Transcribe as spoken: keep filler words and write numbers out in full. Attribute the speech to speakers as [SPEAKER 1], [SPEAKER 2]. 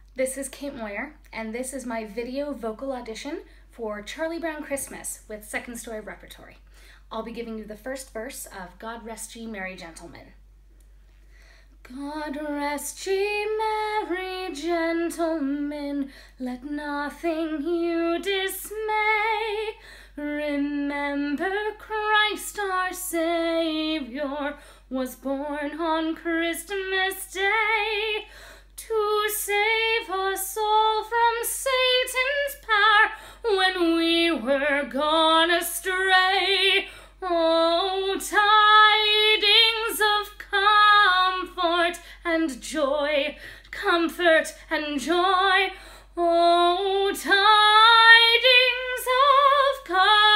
[SPEAKER 1] This is Kate Moyer, and this is my video vocal audition for Charlie Brown Christmas with Second Story Repertory. I'll be giving you the first verse of God Rest Ye Merry Gentlemen. God rest ye merry gentlemen, let nothing you dismay. Remember Christ our Savior was born on Christmas Day to save us all from Satan's power when we were gone astray. Oh, tidings of comfort and joy, comfort and joy. Oh, tidings of comfort